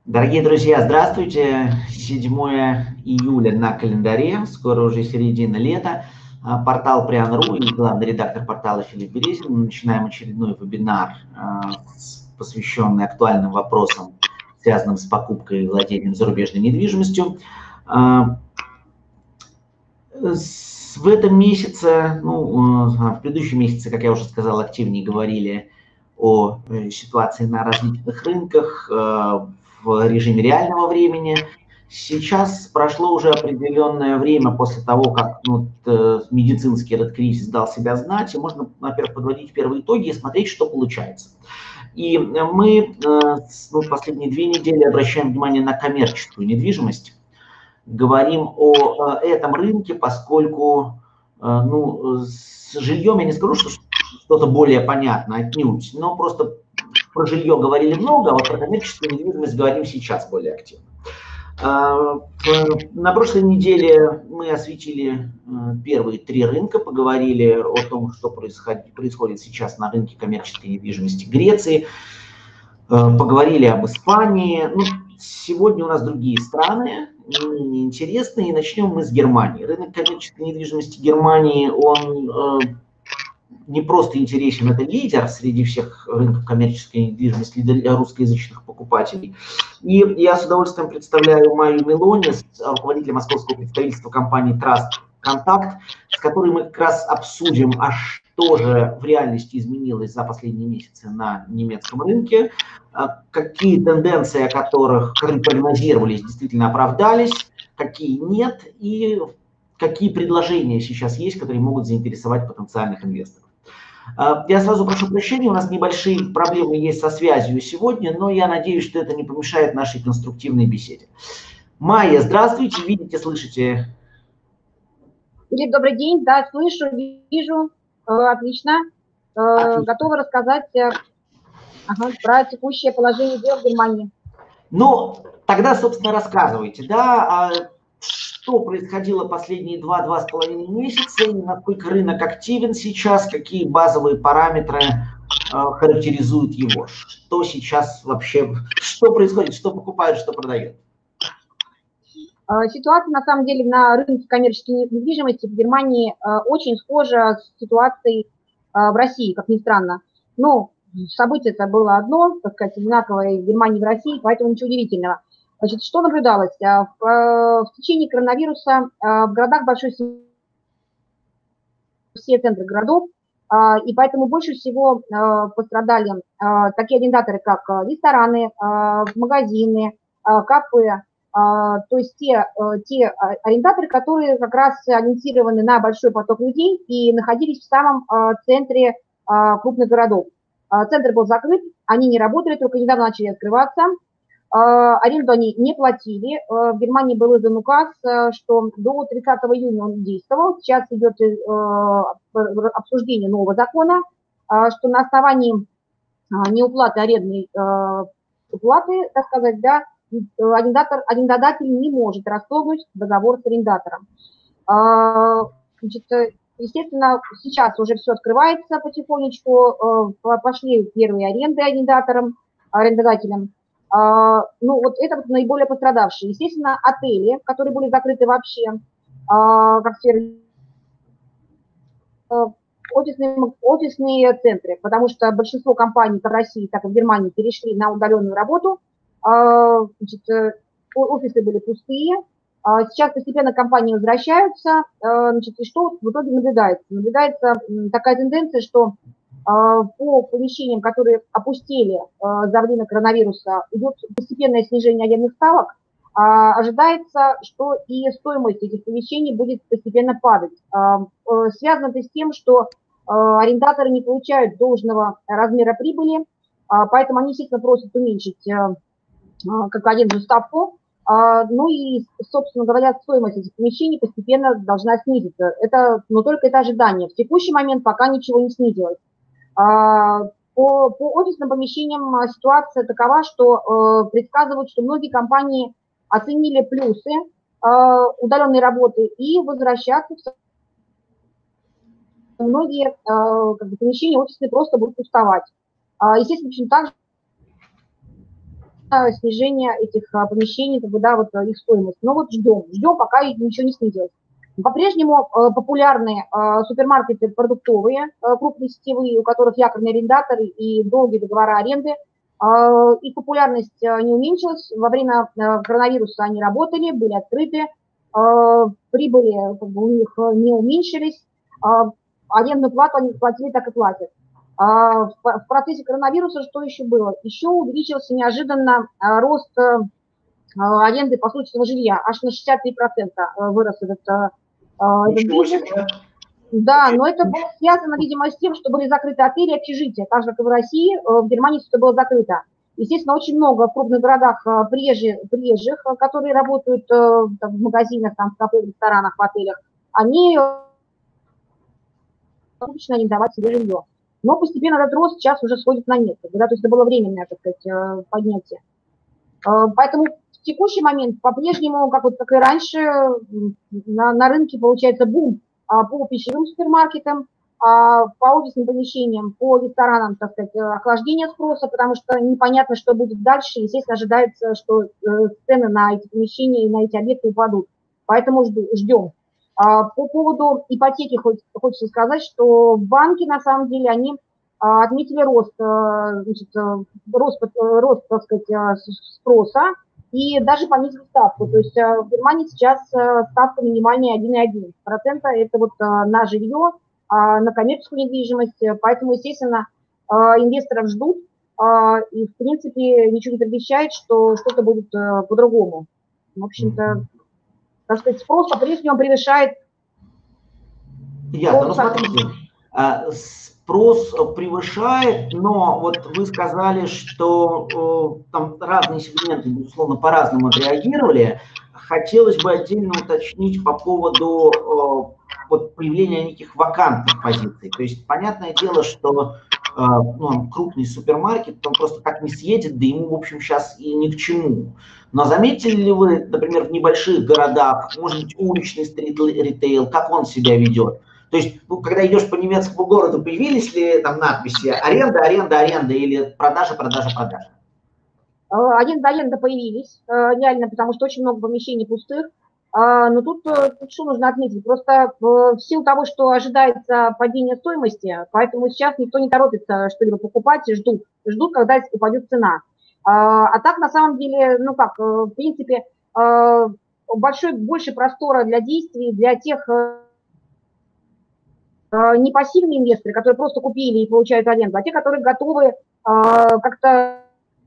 Дорогие друзья, здравствуйте! 7 июля на календаре, скоро уже середина лета. Портал Приан.ру и главный редактор портала Филипп Березин. Мы начинаем очередной вебинар, посвященный актуальным вопросам, связанным с покупкой и владением зарубежной недвижимостью. В этом месяце, в предыдущем месяце, как я уже сказал, активнее говорили о ситуации на различных рынках в режиме реального времени. Сейчас прошло уже определенное время после того, как медицинский этот кризис дал себя знать, и можно, во-первых, подводить первые итоги и смотреть, что получается. И мы последние 2 недели обращаем внимание на коммерческую недвижимость. Говорим о этом рынке, поскольку с жильем я не скажу, что что-то более понятно отнюдь, но просто про жилье говорили много, а вот про коммерческую недвижимость говорим сейчас более активно. На прошлой неделе мы осветили первые 3 рынка, поговорили о том, что происходит сейчас на рынке коммерческой недвижимости Греции, поговорили об Испании. Сегодня у нас другие страны, интересные, и начнем мы с Германии. Рынок коммерческой недвижимости Германии, он не просто интересен, это лидер среди всех рынков коммерческой недвижимости для русскоязычных покупателей. И я с удовольствием представляю Майю Мелони, руководителя московского представительства компании Trust Contact, с которой мы как раз обсудим, что же в реальности изменилось за последние месяцы на немецком рынке, какие тенденции, которые прогнозировались, действительно оправдались, какие нет, и какие предложения сейчас есть, которые могут заинтересовать потенциальных инвесторов. Я сразу прошу прощения, у нас небольшие проблемы есть со связью сегодня, но я надеюсь, что это не помешает нашей конструктивной беседе. Майя, здравствуйте, видите, слышите? Филипп, добрый день, да, слышу, вижу, отлично. Готова рассказать про текущее положение дел в Германии. Тогда, собственно, рассказывайте, да, что происходило последние 2-2,5 месяца, и насколько рынок активен сейчас, какие базовые параметры характеризуют его, что сейчас вообще, что происходит, что покупают, что продают. Ситуация, на самом деле, на рынке коммерческой недвижимости в Германии очень схожа с ситуацией в России, как ни странно. Событие-то было одно, так сказать, одинаковое в Германии и в России, поэтому ничего удивительного. Значит, что наблюдалось? В течение коронавируса в городах большой все центры городов, и поэтому больше всего пострадали такие арендаторы, как рестораны, магазины, кафе, то есть те арендаторы, которые как раз ориентированы на большой поток людей и находились в самом центре крупных городов. Центр был закрыт, они не работали, только недавно начали открываться. Аренду они не платили. В Германии был издан указ, что до 30 июня он действовал. Сейчас идет обсуждение нового закона, что на основании неуплаты арендной платы, так сказать, да, арендодатель не может расторгнуть договор с арендатором. Естественно, сейчас уже все открывается потихонечку, пошли первые аренды арендодателям. Это наиболее пострадавшие. Естественно, отели, которые были закрыты вообще, как сфера, офисные центры, потому что большинство компаний как в России, так и в Германии перешли на удаленную работу. Офисы были пустые. Сейчас постепенно компании возвращаются. И что в итоге наблюдается? Наблюдается такая тенденция, что по помещениям, которые опустели за время коронавируса, идет постепенное снижение арендных ставок. Ожидается, что и стоимость этих помещений будет постепенно падать. Связано это с тем, что арендаторы не получают должного размера прибыли, поэтому они, естественно, просят уменьшить арендную ставку. И, собственно говоря, стоимость этих помещений постепенно должна снизиться. Но только это ожидание. В текущий момент пока ничего не снизилось. По офисным помещениям ситуация такова, что предсказывают, что многие компании оценили плюсы удаленной работы и возвращаться многие помещения офисные просто будут уставать. Естественно, точно так снижение этих помещений, как бы, да, вот их стоимость. Но вот ждем, пока ничего не снизилось. По-прежнему популярны супермаркеты продуктовые, крупные сетевые, у которых якорные арендаторы и долгие договора аренды. Их популярность не уменьшилась. Во время коронавируса они работали, были открыты, прибыли как бы у них не уменьшились, арендную плату они платили, так и платят. В процессе коронавируса что еще было? Еще увеличился неожиданно рост аренды посуточного жилья, аж на 63% вырос этот бизнес. Да, но это было связано, видимо, с тем, что были закрыты отели и общежития, так же, как и в России, в Германии все это было закрыто. Естественно, очень много в крупных городах приезжих, которые работают там, в магазинах, там, в кафе, в ресторанах, в отелях, они обычно арендовать себе жилье. Но постепенно этот рост сейчас уже сходит на нет, да, то есть это было временное, так сказать, поднятие. Поэтому в текущий момент по-прежнему, как и раньше, на рынке получается бум по пищевым супермаркетам, по офисным помещениям, по ресторанам, так сказать, охлаждение спроса, потому что непонятно, что будет дальше. Естественно, ожидается, что цены на эти помещения и на эти объекты упадут. Поэтому ждем. По поводу ипотеки хочется сказать, что банки, на самом деле, они отметили рост, значит, так сказать, спроса и даже понизили ставку. То есть в Германии сейчас ставка минимальная 1,1%. Это вот на жилье, на коммерческую недвижимость. Поэтому, естественно, инвесторов ждут. И, в принципе, ничего не предвещает, что что-то будет по-другому. В общем-то, так сказать, спрос по-прежнему превышает... Ясно. Ну, смотрите, спрос превышает, но вот вы сказали, что там разные сегменты, безусловно, по-разному отреагировали. Хотелось бы отдельно уточнить по поводу вот, появления неких вакантных позиций. То есть, понятное дело, что крупный супермаркет, он просто так не съедет, да ему, в общем, сейчас и ни к чему. Но заметили ли вы, например, в небольших городах, может быть, уличный стрит-ритейл, как он себя ведет? То есть, когда идешь по немецкому городу, появились ли там надписи «аренда, аренда, аренда» или «продажа, продажа, продажа»? Аренда появились, реально, потому что очень много помещений пустых. Но тут что нужно отметить? Просто в силу того, что ожидается падение стоимости, поэтому сейчас никто не торопится что-либо покупать, ждут, когда упадет цена. А так, на самом деле, в принципе, больше простора для действий для тех не пассивные инвесторы, которые просто купили и получают аренду, а те, которые готовы как-то,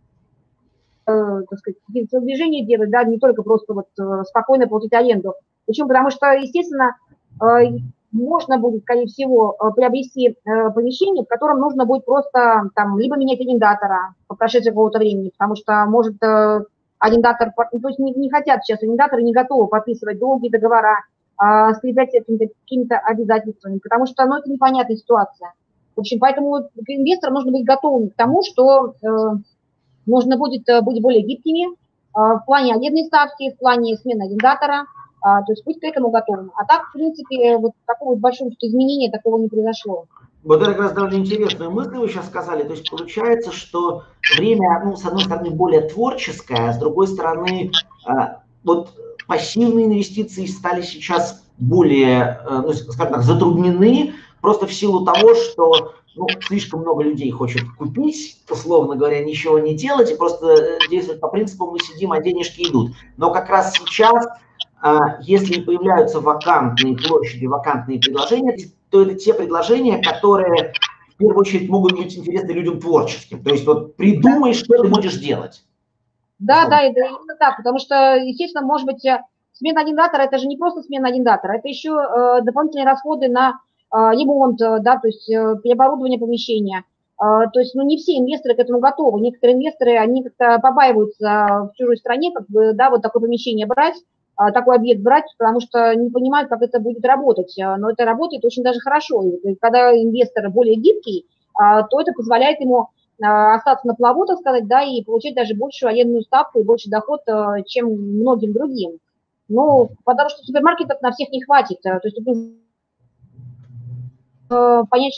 так сказать, движение делать, да, не только просто вот спокойно платить аренду. Почему? Потому что, естественно, можно будет, скорее всего, приобрести помещение, в котором нужно будет просто там либо менять арендатора по прошествии какого-то времени, потому что может арендатор, то есть не хотят сейчас, арендаторы не готовы подписывать долгие договора, скрепять какими-то обязательствами, потому что, это непонятная ситуация. В общем, поэтому инвесторам нужно быть готовым к тому, что нужно будет быть более гибкими в плане арендной ставки, в плане смены арендатора, то есть быть к этому готовым. А так, в принципе, вот такого большого изменения такого не произошло. Вот это как раз довольно интересную мысль вы сейчас сказали. То есть получается, что время, с одной стороны, более творческое, а с другой стороны, вот пассивные инвестиции стали сейчас более, скажем так, затруднены просто в силу того, что слишком много людей хочет купить, условно говоря, ничего не делать и просто действовать по принципу «мы сидим, а денежки идут». Но как раз сейчас, если появляются вакантные площади, вакантные предложения, то это те предложения, которые в первую очередь могут быть интересны людям творческим. То есть вот придумай, что ты будешь делать. Да, это именно так, потому что, естественно, может быть, смена арендатора – это же не просто смена арендатора, это еще дополнительные расходы на ремонт, да, то есть переоборудование помещения. То есть, не все инвесторы к этому готовы. Некоторые инвесторы, они как-то побаиваются в чужой стране, как бы, да, вот такое помещение брать, такой объект брать, потому что не понимают, как это будет работать. Но это работает очень даже хорошо. И когда инвестор более гибкий, то это позволяет ему остаться на плаву, так сказать, да, и получать даже большую арендную ставку и больше доход, чем многим другим. Потому что супермаркетов на всех не хватит. То есть понять, что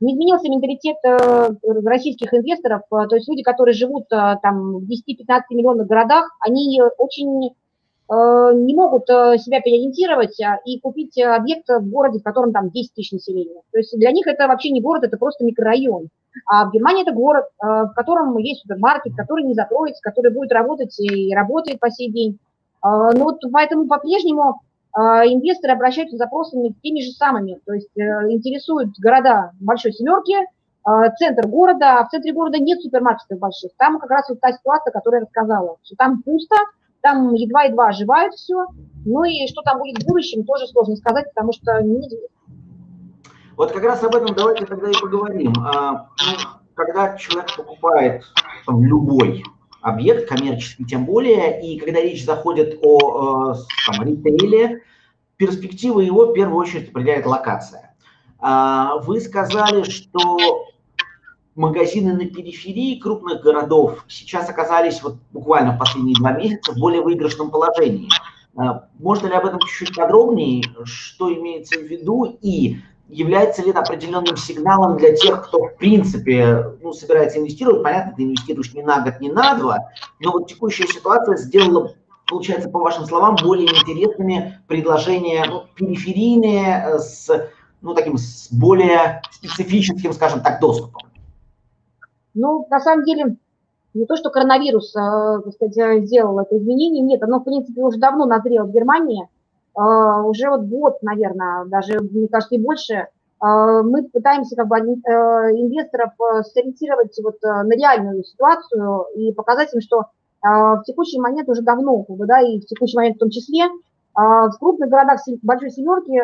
Не изменился менталитет российских инвесторов, то есть люди, которые живут там в 10-15 миллионных городах, они очень не могут себя переориентировать и купить объект в городе, в котором там 10 тысяч населения. То есть для них это вообще не город, это просто микрорайон. А в Германии это город, в котором есть супермаркет, который не закроется, который будет работать и работает по сей день. Ну вот поэтому по-прежнему инвесторы обращаются с запросами теми же самыми, то есть интересуют города большой семерки, центр города, а в центре города нет супермаркетов больших. Там как раз вот та ситуация, которую я рассказала, что там пусто, там едва-едва оживает все, ну и что там будет в будущем, тоже сложно сказать, потому что неизвестно. Вот как раз об этом давайте тогда и поговорим. Когда человек покупает любой объект, коммерческий тем более, и когда речь заходит о ритейле, перспективы его в первую очередь определяет локация. Вы сказали, что магазины на периферии крупных городов сейчас оказались вот буквально в последние 2 месяца в более выигрышном положении. Можно ли об этом чуть-чуть подробнее, что имеется в виду, и является ли это определенным сигналом для тех, кто в принципе собирается инвестировать? Понятно, ты инвестируешь не на год, не на 2, но вот текущая ситуация сделала, получается, по вашим словам, более интересными предложения периферийные, с более специфическим, скажем так, доступом. Ну, на самом деле, не то, что коронавирус, так сказать, сделал это изменение, нет, оно, в принципе, уже давно назрело в Германии, уже вот год, наверное, даже, мне кажется, и больше. Мы пытаемся как бы инвесторов сориентировать вот на реальную ситуацию и показать им, что в текущий момент уже давно, как бы, да, и в текущий момент в том числе, в крупных городах большой семерки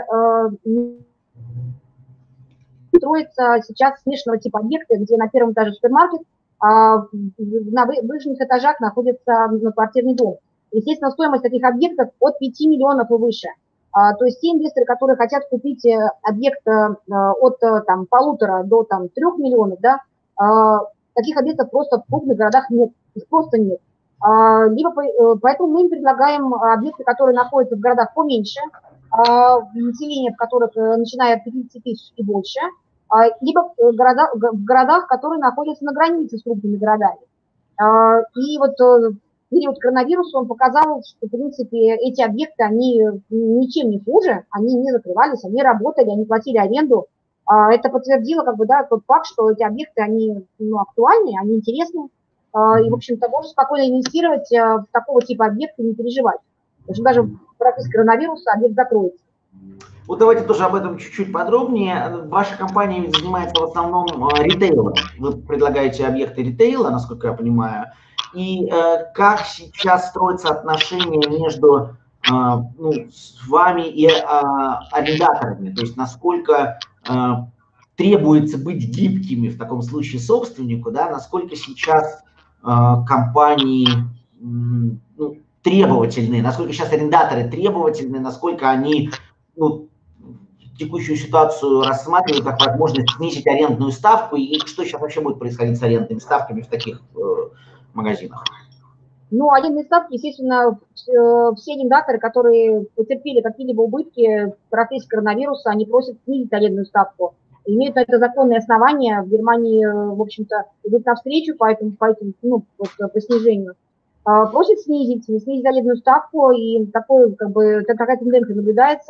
строится сейчас смешанного типа объекты, где на первом этаже супермаркет, а на выжженных этажах находится квартирный дом. Естественно, стоимость таких объектов от 5 миллионов и выше. То есть те инвесторы, которые хотят купить объект от 1,5 до 3 миллионов, да, таких объектов просто в крупных городах нет, их просто нет. Поэтому мы им предлагаем объекты, которые находятся в городах поменьше, население в которых начиная от 50 тысяч и больше, либо в городах, которые находятся на границе с крупными городами. И вот период коронавируса он показал, что, в принципе, эти объекты, они ничем не хуже, они не закрывались, они работали, они платили аренду. Это подтвердило, как бы, да, тот факт, что эти объекты, они актуальны, они интересны. И, в общем-то, можно спокойно инвестировать в такого типа объекты, не переживать. Потому что даже в процессе коронавируса объект закроется. Вот давайте тоже об этом чуть-чуть подробнее. Ваша компания ведь занимается в основном ритейлом. Вы предлагаете объекты ритейла, насколько я понимаю. И как сейчас строятся отношения между с вами и арендаторами? То есть насколько требуется быть гибкими в таком случае собственнику, да? Насколько сейчас компании требовательны, насколько сейчас арендаторы требовательны, насколько они текущую ситуацию рассматривают как возможность снизить арендную ставку, и что сейчас вообще будет происходить с арендными ставками в таких магазинах? Ну, арендные ставки, естественно, все арендаторы, которые потерпели какие-либо убытки в процессе коронавируса, они просят снизить арендную ставку. Имеют на это законные основания. В Германии, в общем-то, идут навстречу по по снижению. Просят снизить арендную ставку, и такая тенденция наблюдается.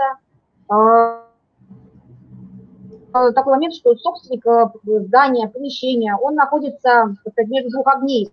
Такой момент, что собственник здания, помещения, он находится, так сказать, между двух огней.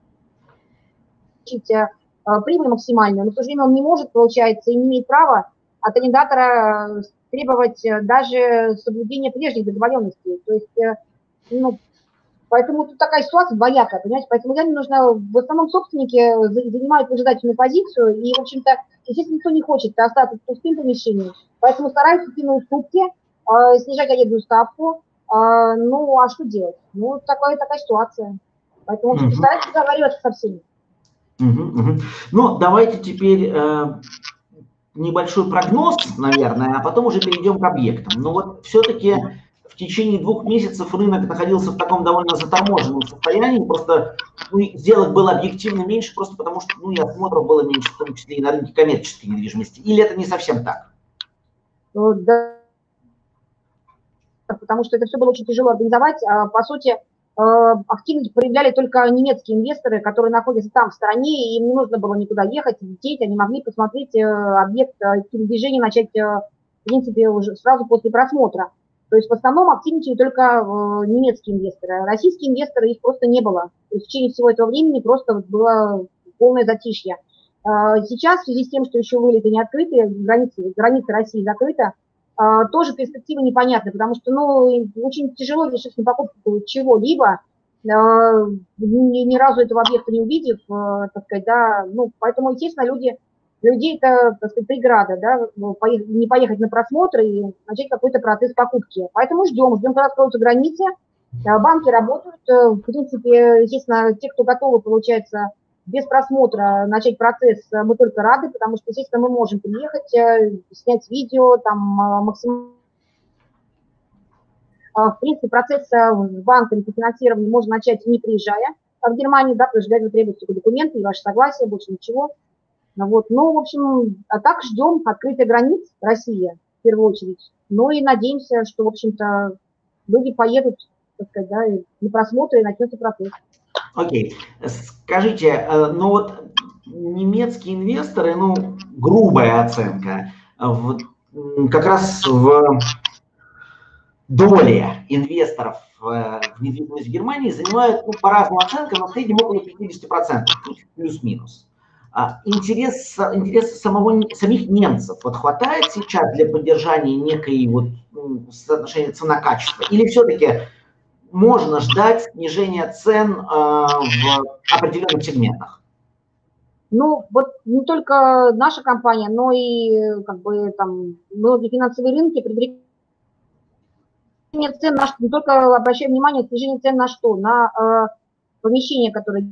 Прибыль максимальную, но в то же время он не может, получается, и не имеет права от арендатора требовать даже соблюдения прежних договоренностей. То есть, поэтому тут такая ситуация двоякая, понимаете, поэтому я нужно, в основном собственники занимают выжидательную позицию, и, в общем-то, естественно, никто не хочет остаться в пустым помещении, поэтому стараются идти на уступки, снижать арендную ставку, ну, а что делать? Ну, такая ситуация. Поэтому, в общем-то, стараются договариваться со всеми. Ну, давайте теперь небольшой прогноз, наверное, а потом уже перейдем к объектам. Но вот все-таки в течение 2 месяцев рынок находился в таком довольно заторможенном состоянии, просто сделок было объективно меньше, просто потому что и осмотров было меньше, в том числе и на рынке коммерческой недвижимости. Или это не совсем так? Да, потому что это все было очень тяжело организовать. По сути, активность проявляли только немецкие инвесторы, которые находятся там в стране, и им не нужно было никуда ехать, лететь, они могли посмотреть объект движения, начать, в принципе, уже сразу после просмотра. То есть в основном активничали только немецкие инвесторы. Российские инвесторы, их просто не было. То есть в течение всего этого времени просто было полное затишье. Сейчас, в связи с тем, что еще вылеты не открыты, границы России закрыты, тоже перспективы непонятны, потому что, ну, очень тяжело решить на покупку чего-либо, ни разу этого объекта не увидев, так сказать, да, ну, поэтому, естественно, людей это, так сказать, преграда, да, не поехать на просмотр и начать какой-то процесс покупки. Поэтому ждем, когда откроются границы, банки работают, в принципе, естественно, те, кто готовы, получается, без просмотра начать процесс, мы только рады, потому что, естественно, мы можем приехать, снять видео, там, максимально. В принципе, процесс с банком по финансированию можно начать, не приезжая в Германию, да, потому что для этого требуются только документы и ваше согласие, больше ничего. Вот. Ну, в общем, а так ждем открытия границ России, в первую очередь. Ну и надеемся, что, в общем-то, люди поедут, так сказать, да, и на просмотр, и начнется процесс. Окей. Скажите, ну вот немецкие инвесторы, ну, грубая оценка, как раз в доле инвесторов в недвижимость в Германии занимают, ну, по разным оценкам, но в среднем около 50%, плюс-минус. Интерес самих немцев вот хватает сейчас для поддержания некой вот соотношения цена-качество? Или все-таки можно ждать снижения цен в определенных сегментах? Ну, вот не только наша компания, но и как бы там многие финансовые рынки предварительно цен на что, не только обращаем внимание, снижение цен на что? На помещения, которые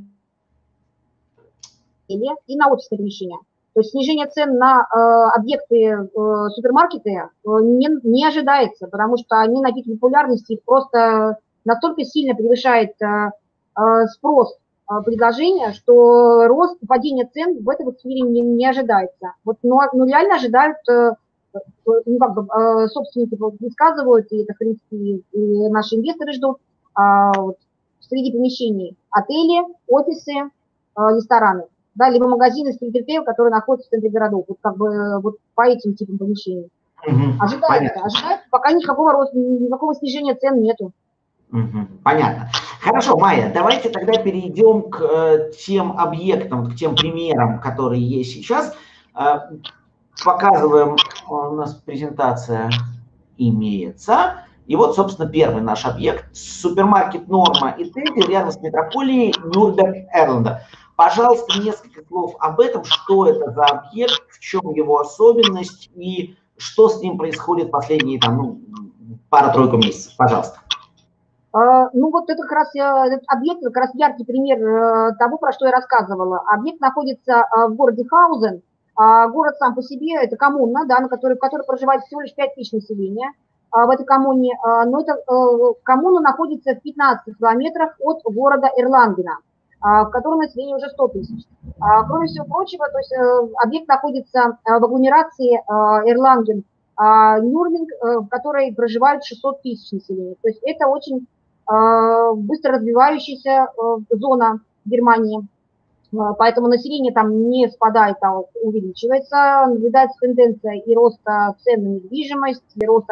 и на офисные помещения. То есть снижение цен на объекты, супермаркеты не ожидается, потому что они на пике популярности, их просто настолько сильно превышает спрос предложения, что рост, падение цен в этой сфере не ожидается. Вот, но реально ожидают, ну, как бы, собственники высказывают, и это, в принципе, и наши инвесторы ждут, вот, среди помещений отели, офисы, рестораны, да, либо магазины стрит-ритейл, которые находятся в центре городов, вот как бы вот по этим типам помещений. Ожидается, пока никакого роста, никакого снижения цен нету. Понятно. Хорошо, Майя, давайте тогда перейдем к тем объектам, к тем примерам, которые есть сейчас. Показываем, у нас презентация имеется. И вот, собственно, первый наш объект. Супермаркет Норма и Тедди рядом с метрополией Нюрнберг-Эрленда. Пожалуйста, несколько слов об этом, что это за объект, в чем его особенность и что с ним происходит последние там, ну, пару-тройку месяцев. Пожалуйста. Ну вот это как раз этот объект, как раз яркий пример того, про что я рассказывала. Объект находится в городе Хаузен. Город сам по себе, это коммуна, да, в которой проживает всего лишь 5 тысяч населения в этой коммуне. Но эта коммуна находится в 15 километрах от города Эрлангена, в котором население уже 100 тысяч. Кроме всего прочего, то есть объект находится в агломерации Эрланген, Нюрнберг, в которой проживают 600 тысяч населения. То есть это очень быстро развивающаяся зона Германии, поэтому население там не спадает, а увеличивается. Наблюдается тенденция и роста цен на недвижимость, и роста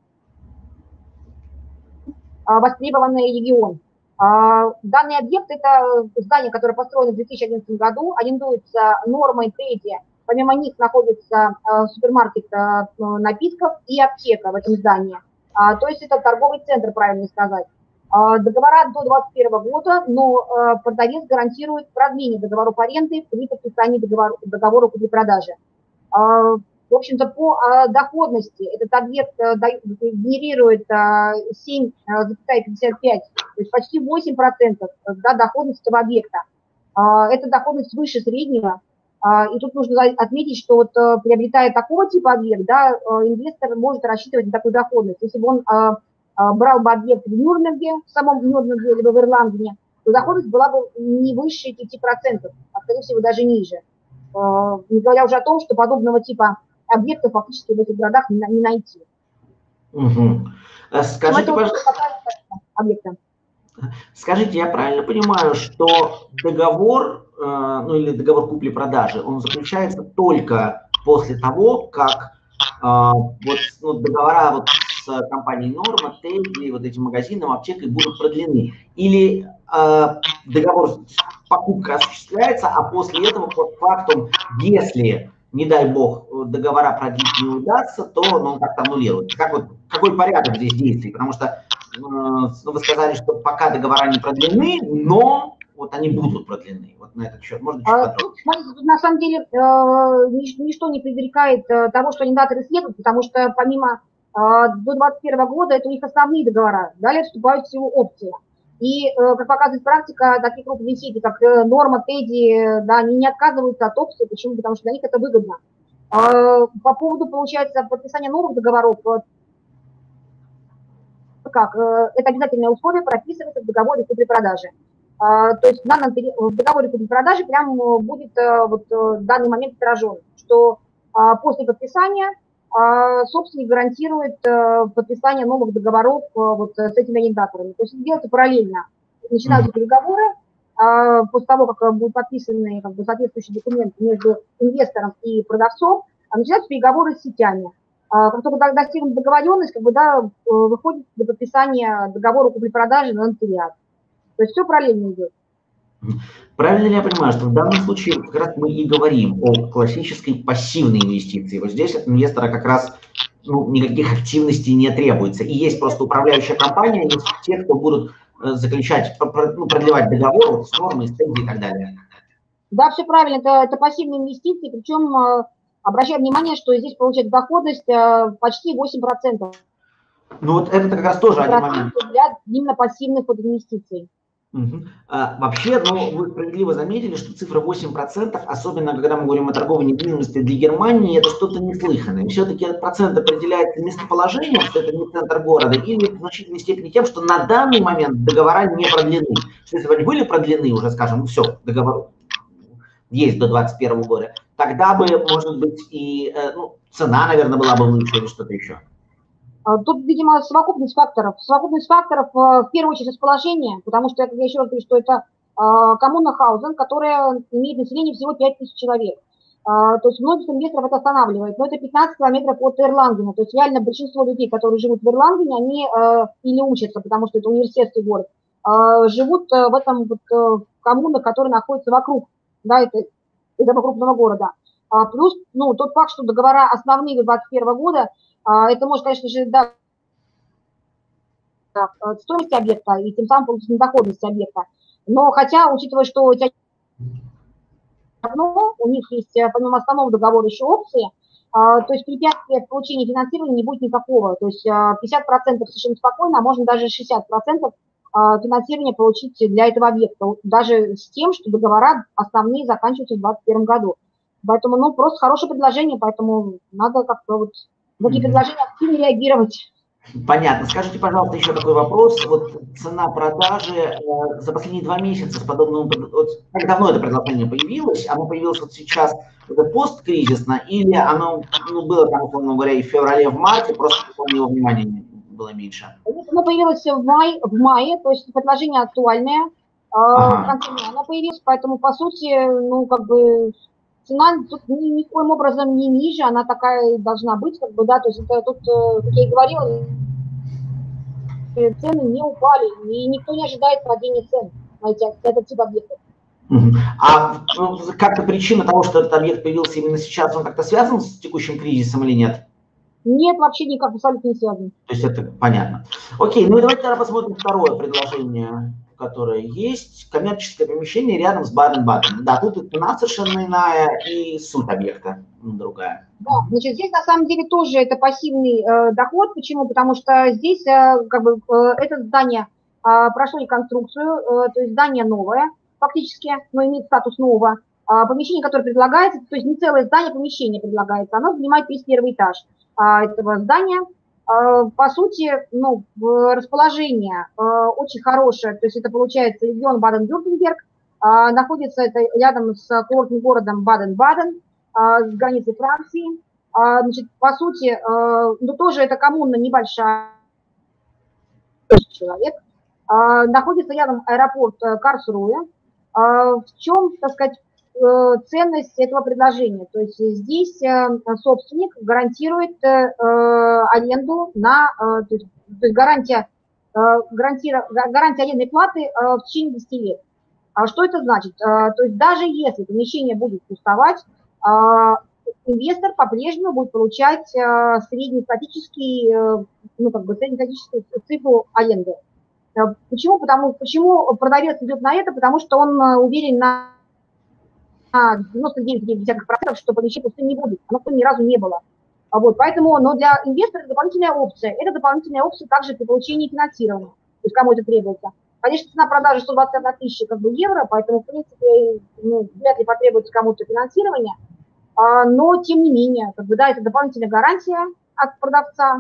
востребованный регион. Данный объект – это здание, которое построено в 2011 году, арендуется Нормой Тедди. Помимо них находится супермаркет напитков и аптека в этом здании. То есть это торговый центр, правильно сказать. Договора до 2021 года, но продавец гарантирует продление договоров аренды при подписании договора купли-продажи. В общем-то, по доходности этот объект генерирует 7,55, то есть почти 8% да, доходности этого объекта. Эта доходность выше среднего. И тут нужно отметить, что вот приобретая такого типа объект, да, инвестор может рассчитывать на такую доходность. Если бы он брал бы объект в Нюрнберге, в самом Нюрнберге, либо в Эрлангене, то доходность была бы не выше 5%, а скорее всего даже ниже. Не говоря уже о том, что подобного типа объектов фактически в этих городах не найти. Угу. Скажите, пожалуйста, объекта. Скажите, я правильно понимаю, что договор, ну или договор купли-продажи, он заключается только после того, как вот, ну, договора вот с компанией Норма, Теги, вот этим магазином, аптекой будут продлены? Или договор, покупка осуществляется, а после этого, по факту, если, не дай бог, договора продлить не удастся, то он как-то аннулируется? Какой порядок здесь действий? Потому что вы сказали, что пока договора не продлены, но вот они будут продлены. Вот на этот счет можно чуть подробнее? Смотрите, на самом деле ничто не предрекает того, что арендаторы следуют, потому что помимо до 2021 года это у них основные договора. Далее вступают всего опции. И, как показывает практика, такие крупные сети, как Норма, Теди, да, они не отказываются от опций. Почему? Потому что для них это выгодно. По поводу, получается, подписания новых договоров, как это обязательное условие прописывается в договоре купли-продажи. То есть в договоре купли-продажи прям будет вот в данный момент отражен, что после подписания собственник гарантирует подписание новых договоров вот с этими арендаторами. То есть делается параллельно. Начинаются переговоры, после того, как будут подписаны как бы соответствующие документы между инвестором и продавцом, начинаются переговоры с сетями. Как только достигнут договоренность, как бы, да, выходит до подписания договора купли-продажи на нотариат. То есть все параллельно идет. Правильно ли я понимаю, что в данном случае как раз мы и говорим о классической пассивной инвестиции? Вот здесь от инвестора как раз никаких активностей не требуется. И есть просто управляющая компания, есть те, кто будут заключать, продлевать договор вот, с нормой, с Теги и так далее. Да, все правильно, это пассивные инвестиции, причем обращаю внимание, что здесь получается доходность почти 8%. Ну вот это как раз тоже один момент. Для именно пассивных инвестиций. Угу. Вообще, вы справедливо заметили, что цифра 8%, особенно когда мы говорим о торговой недвижимости для Германии, это что-то неслыханное. Все-таки этот процент определяется местоположением, что это не центр города, или в значительной степени тем, что на данный момент договора не продлены. Что если бы они были продлены уже, скажем, все, договор есть до 2021 года, тогда бы, может быть, и цена, наверное, была бы выше или что-то еще. Тут, видимо, совокупность факторов. Совокупность факторов, в первую очередь, расположение, потому что, я еще раз говорю, что это коммуна Хаузен, которая имеет население всего 5000 человек. То есть многих инвесторов это останавливает. Но это 15 километров от Эрлангена. То есть реально большинство людей, которые живут в Эрлангене, они или учатся, потому что это университетский город, живут в этом вот, коммунах, которые находятся вокруг, да, этого крупного города. Плюс, тот факт, что договора основные до 2021 года, это может, конечно же, да, стоимость объекта и тем самым получить доходность объекта. Но хотя, учитывая, что у них есть помимо основного договора еще опции, то есть препятствия в получении финансирования не будет никакого. То есть 50% совершенно спокойно, а можно даже 60% финансирования получить для этого объекта, даже с тем, что договора основные заканчиваются в 2021 году. Поэтому, просто хорошее предложение, поэтому надо как-то вот в такие предложения активно реагировать. Понятно. Скажите, пожалуйста, еще такой вопрос. Вот цена продажи за последние 2 месяца с подобным... Вот, как давно это предложение появилось? Оно появилось вот сейчас посткризисно или оно было, там, условно говоря, и в феврале, в марте, просто у него внимания было меньше? Оно появилось в мае, то есть предложение актуальное. В конце мая оно появилось, поэтому, по сути, как бы... Цена тут никоим образом не ниже, она такая должна быть, как бы, да, то есть это тут, как я и говорила, цены не упали, и никто не ожидает падения цен на этот тип объектов. А как-то причина того, что этот объект появился именно сейчас, он как-то связан с текущим кризисом или нет? Нет, вообще никак, абсолютно не связан. То есть это понятно. Окей, ну и давайте тогда посмотрим второе предложение, которое есть. Коммерческое помещение рядом с Баден-Баденом. Да, тут и цена совершенно иная, и суть объекта другая. Да, значит, здесь на самом деле тоже это пассивный доход. Почему? Потому что здесь как бы это здание прошло реконструкцию, то есть здание новое фактически, но имеет статус нового. Помещение, которое предлагается, то есть не целое здание, помещение предлагается, оно занимает весь первый этаж этого здания. По сути, расположение очень хорошее, то есть это получается регион Баден-Вюртемберг, находится это рядом с курортным городом Баден-Баден, с границей Франции. Значит, по сути, ну, тоже это коммуна небольшая, человек, находится рядом аэропорт Карлсруэ. В чем, так сказать, ценность этого предложения? То есть здесь собственник гарантирует аренду то есть гарантия арендной платы в течение 10 лет. Что это значит? То есть даже если помещение будет пустовать, инвестор по-прежнему будет получать среднестатическую цифру аренды. Почему? Почему продавец идет на это? Потому что он уверен на 99,9%, что помещение пустым не будет. Оно ни разу не было. Вот, поэтому, но для инвестора это дополнительная опция. Это дополнительная опция также при получении финансирования. То есть кому это требуется. Конечно, цена продажи 121 тысяча евро, поэтому, в принципе, вряд ли потребуется кому-то финансирование. Но, тем не менее, это дополнительная гарантия от продавца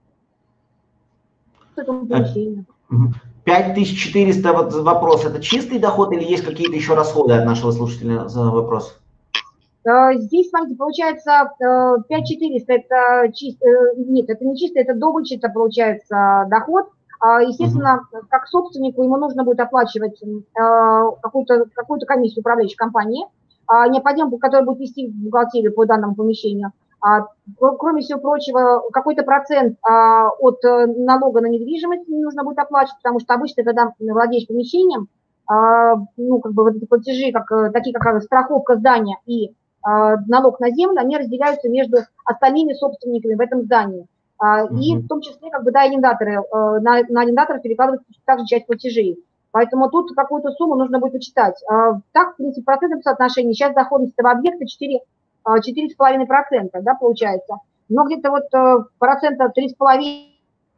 к этому помещению. 5400, вот вопрос, это чистый доход или есть какие-то еще расходы от нашего слушателя за вопрос? Здесь, смотрите, получается 5400, это нет, это не чистый, это до вычета получается доход. Естественно, как собственнику ему нужно будет оплачивать какую-то комиссию управляющей компании, необходимо, которая будет вести бухгалтерию по данному помещению. Кроме всего прочего, какой-то процент от налога на недвижимость нужно будет оплачивать, потому что обычно, когда владеешь помещением, вот эти платежи, такие как страховка здания и налог на землю, они разделяются между остальными собственниками в этом здании. И в том числе, арендаторы, на арендаторов перекладывается также часть платежей. Поэтому тут какую-то сумму нужно будет вычитать. Так, в принципе, в процентном соотношении сейчас доходность этого объекта 4,5%, да, получается. Но где-то вот процента 3,5%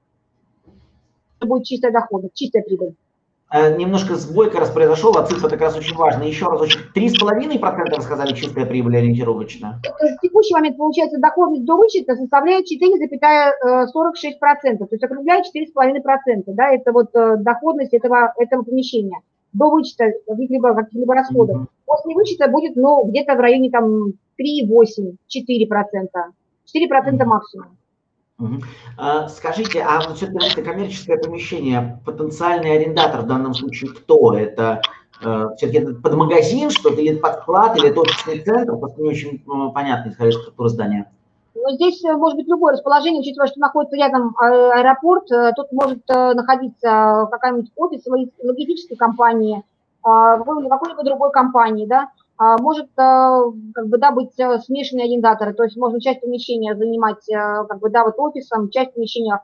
будет чистая доходность, чистая прибыль. Немножко сбой как раз произошел, а цифра как раз очень важная. Еще раз, 3,5% вы сказали чистая прибыль ориентировочно? В текущий момент, получается, доходность до вычета составляет 4,46%, то есть округляет 4,5%, да, это вот доходность этого помещения до вычета каких-либо расходов. После вычета будет, где-то в районе 3,8, 4%, 4% максимум. Скажите, а вот все-таки это коммерческое помещение, потенциальный арендатор в данном случае кто? Это все-таки под магазин что-то, или под склад, или это офисный центр? Просто не очень понятно, исходя из структуры здания. Здесь может быть любое расположение, учитывая, что находится рядом аэропорт, тут может находиться какая-нибудь офис логистической компании, какой-либо другой компании, да. Может быть смешанные арендаторы, то есть можно часть помещения занимать офисом, часть помещения.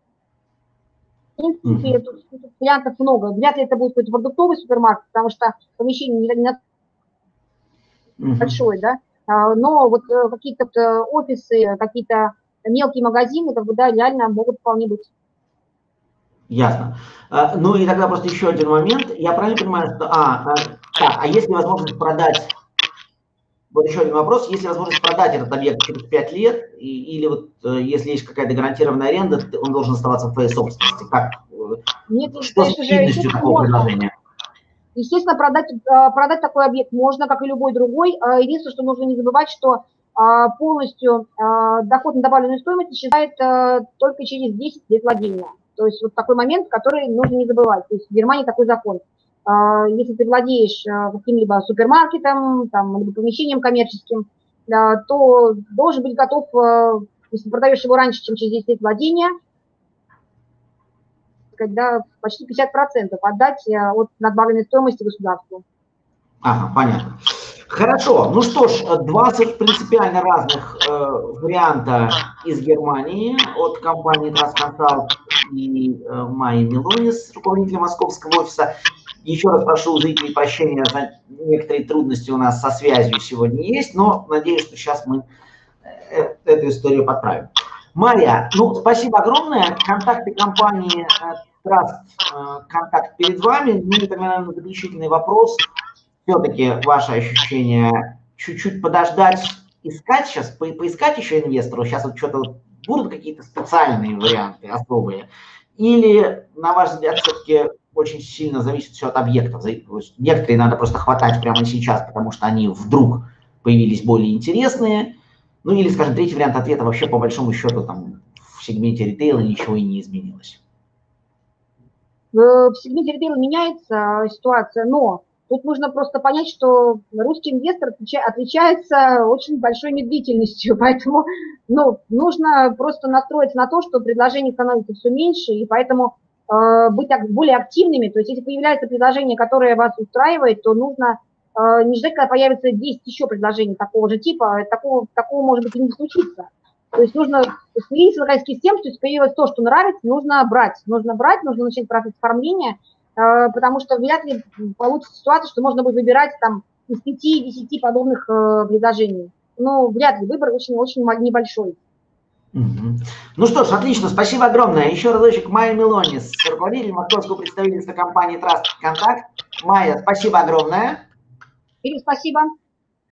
В принципе, тут вариантов много. Вряд ли это будет какой-то продуктовый супермаркет, потому что помещение не большое, да. Но вот какие-то офисы, какие-то мелкие магазины, реально могут вполне быть. Ясно. Ну и тогда просто еще один момент. Я правильно понимаю, что... есть ли возможность продать... Вот еще один вопрос. Есть ли возможность продать этот объект через 5 лет? Или вот если есть какая-то гарантированная аренда, он должен оставаться в твоей собственности? Нет, что с ликвидностью такого предложения? Естественно, продать такой объект можно, как и любой другой. Единственное, что нужно не забывать, что полностью доход на добавленную стоимость исчезает только через 10 лет владения. То есть вот такой момент, который нужно не забывать. То есть в Германии такой закон. Если ты владеешь каким-либо супермаркетом, либо помещением коммерческим, то должен быть готов, если продаешь его раньше, чем через 10 лет владения, когда почти 50% отдать от надбавленной стоимости государству. Ага, понятно. Хорошо, ну что ж, 20 принципиально разных варианта из Германии от компании Трассконсалт и Майи Мелонис, руководителя московского офиса. Еще раз прошу у зрителей прощения за некоторые трудности у нас со связью сегодня есть, но надеюсь, что сейчас мы эту историю подправим. Майя, спасибо огромное. Контакты компании Trust, контакт перед вами. Ну и тогда, наверное, заключительный вопрос. Все-таки ваше ощущение чуть-чуть подождать, искать сейчас, поискать еще инвестору, сейчас вот что-то будут какие-то специальные варианты, особые, или, на ваш взгляд, все-таки очень сильно зависит все от объектов? Некоторые надо просто хватать прямо сейчас, потому что они вдруг появились более интересные, Ну или, скажем, третий вариант ответа, вообще по большому счету там в сегменте ритейла ничего и не изменилось. В сегменте ритейла меняется ситуация, но тут нужно просто понять, что русский инвестор отличается очень большой медлительностью, поэтому нужно просто настроиться на то, что предложений становится все меньше, и поэтому быть более активными. То есть если появляется предложение, которое вас устраивает, то нужно не ждать, когда появится 10 еще предложений такого же типа, такого может быть и не случится. То есть нужно смириться наконец с тем, что если появилось то, что нравится, нужно брать, нужно начать процесс оформления, потому что вряд ли получится ситуация, что можно будет выбирать там из 5-10 подобных предложений. Ну, вряд ли, выбор очень-очень небольшой. Ну что ж, отлично, спасибо огромное. Еще разочек Майя Милонис, руководитель московского представительства компании Trust Contact. Майя, спасибо огромное. Ирина, спасибо.